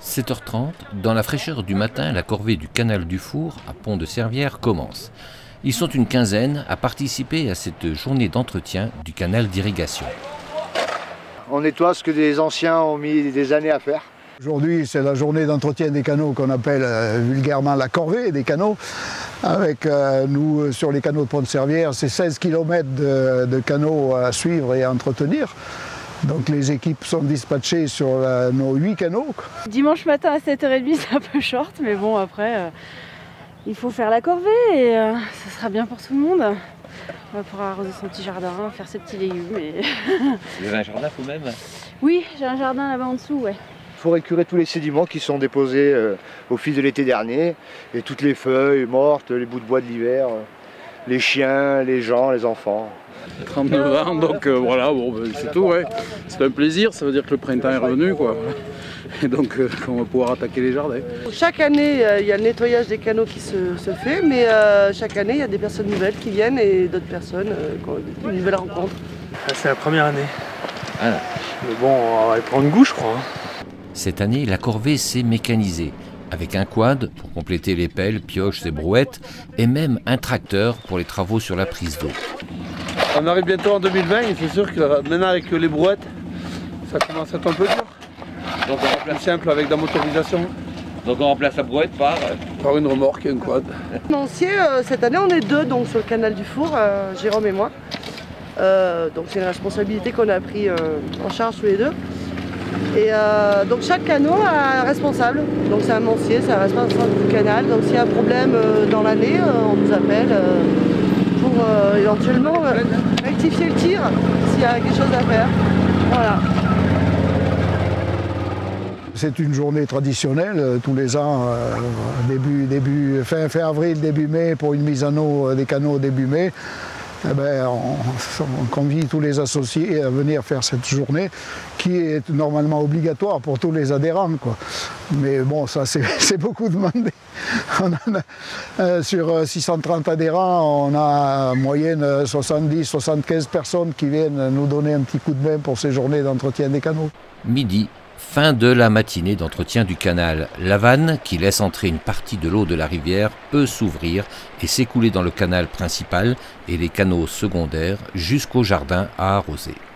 7h30, dans la fraîcheur du matin, la corvée du canal du Four à Pont-de-Servières commence. Ils sont une quinzaine à participer à cette journée d'entretien du canal d'irrigation. On nettoie ce que des anciens ont mis des années à faire. Aujourd'hui, c'est la journée d'entretien des canaux qu'on appelle vulgairement la corvée des canaux. Avec nous, sur les canaux de Pont-de-Servières, c'est 16 km de canaux à suivre et à entretenir. Donc les équipes sont dispatchées sur nos 8 canaux. Dimanche matin à 7h30, c'est un peu short, mais bon, après, il faut faire la corvée et ça sera bien pour tout le monde. On va pouvoir arroser son petit jardin, faire ses petits légumes. Et... Vous avez un jardin vous-même? Oui, j'ai un jardin là-bas en dessous, ouais. Il faut récurer tous les sédiments qui sont déposés au fil de l'été dernier. Et toutes les feuilles mortes, les bouts de bois de l'hiver, les chiens, les gens, les enfants. 39 ans, donc voilà, bon, c'est tout, ouais. C'est un plaisir, ça veut dire que le printemps est revenu, quoi. Et donc on va pouvoir attaquer les jardins. Chaque année, il y a le nettoyage des canaux qui se fait, mais chaque année, il y a des personnes nouvelles qui viennent et d'autres personnes qui ont une nouvelle rencontre. C'est la première année. Ah. Mais bon, on va prendre goût, je crois. Cette année, la corvée s'est mécanisée, avec un quad pour compléter les pelles, pioches et brouettes, et même un tracteur pour les travaux sur la prise d'eau. On arrive bientôt en 2020 et c'est sûr que maintenant avec les brouettes, ça commence à être un peu dur. Donc on remplace simple avec de la motorisation. Donc on remplace la brouette par une remorque et un quad. Lancier, cette année on est deux donc, sur le canal du Four, Jérôme et moi. Donc c'est une responsabilité qu'on a pris en charge tous les deux. Et donc chaque canot a un responsable. Donc c'est un lancier, c'est un responsable du canal. Donc s'il y a un problème dans l'année, on nous appelle pour éventuellement rectifier le tir s'il y a quelque chose à faire. Voilà. C'est une journée traditionnelle, tous les ans, fin avril, début mai, pour une mise en eau des canaux début mai. Eh ben, on convie tous les associés à venir faire cette journée qui est normalement obligatoire pour tous les adhérents, quoi. Mais bon, ça c'est beaucoup demandé. Sur 630 adhérents, on a en moyenne 70-75 personnes qui viennent nous donner un petit coup de main pour ces journées d'entretien des canaux. Midi, fin de la matinée d'entretien du canal. La vanne, qui laisse entrer une partie de l'eau de la rivière, peut s'ouvrir et s'écouler dans le canal principal et les canaux secondaires jusqu'au jardin à arroser.